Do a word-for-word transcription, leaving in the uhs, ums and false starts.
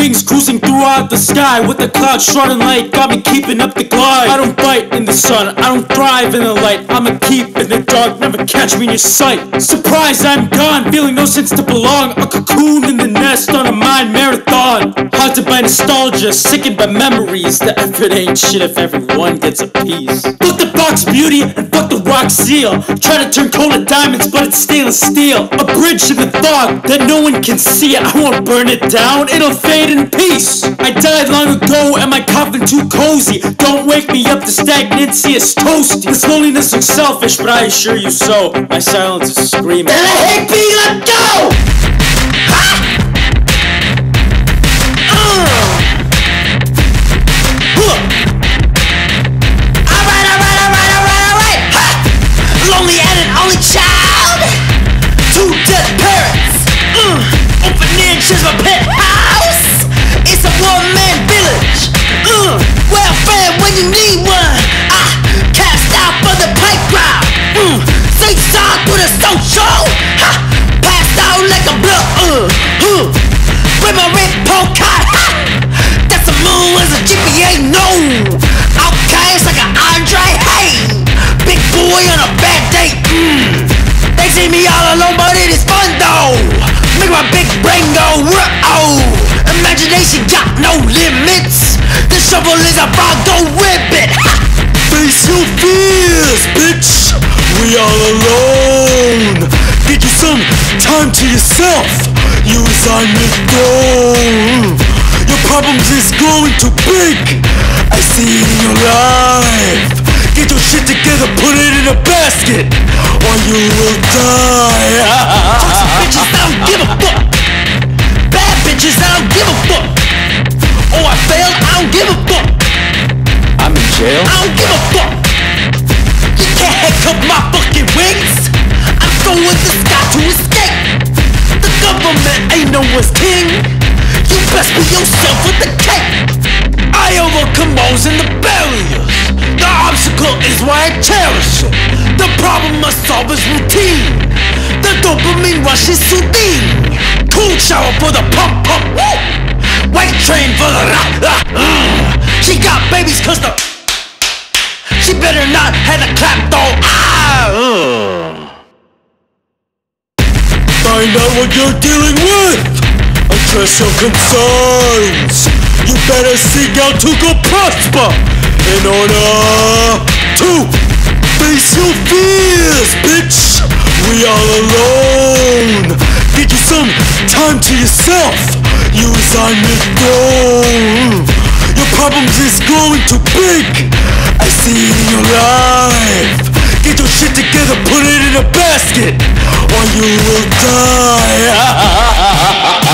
wings cruising throughout the sky, with the clouds shrouding light, got me keeping up the glide. I don't bite in the sun, I don't thrive in the light, I'ma keep in the dark, never catch me in your sight. Surprised I'm gone, feeling no sense to belong, a cocoon in the nest on a mind marathon. Haunted by nostalgia, sickened by memories, the effort ain't shit if everyone gets a piece. Fuck the box beauty and fuck the rock seal, try to turn coal to diamonds but it's stainless steel. A bridge to the thought that no one can see it, I won't burn it down, it'll fade in peace. I died long ago and my coffin too cozy, don't wake me up, the stagnancy is toasty. This loneliness looks selfish but I assure you so, my silence is screaming. And I hate being let go! Ha! Lonely and an only child, two dead parents, mm. Orphanage is my pet house. It's a one-man village, mm. Welfare when you need one. I cast out for the playground, mm. Say song to the social, ha. Passed out like a blood, uh, uh. With my report card, ha. That's a moon as a G P A, no. Outcast like an Andre, hey. Big boy on a bad day, mmm. They see me all alone, but it is fun though. Make my big brain go, oh. Imagination got no limits. The shovel is a frog, go rip it. Ha! Face your fears, bitch. We all alone. Get you some time to yourself. You resign me go. Your problems is growing too big. I see it in your life. Get your shit together, put it in a basket, or you will die. Toxic bitches, I don't give a fuck. Bad bitches, I don't give a fuck. Oh, I failed, I don't give a fuck. I'm in jail? I don't give a fuck. You can't handcuff my fucking wings. I'm going to the sky to escape. The government ain't no one's king. You best be yourself with the cake. I overcome walls and the barriers. The obstacle is why I cherish it. The problem I solve is routine. The dopamine rush is soothing. Cool shower for the pump pump, woo. White train for the rock, ah, uh. She got babies cause the she better not have a clap though, ah, uh. Find out what you're dealing with. Address your concerns. You better seek out to go prosper in order to face your fears, bitch. We all alone. Get you some time to yourself. You resign me go. Your problems is growing too big. I see it in your life. Get your shit together, put it in a basket, or you will die.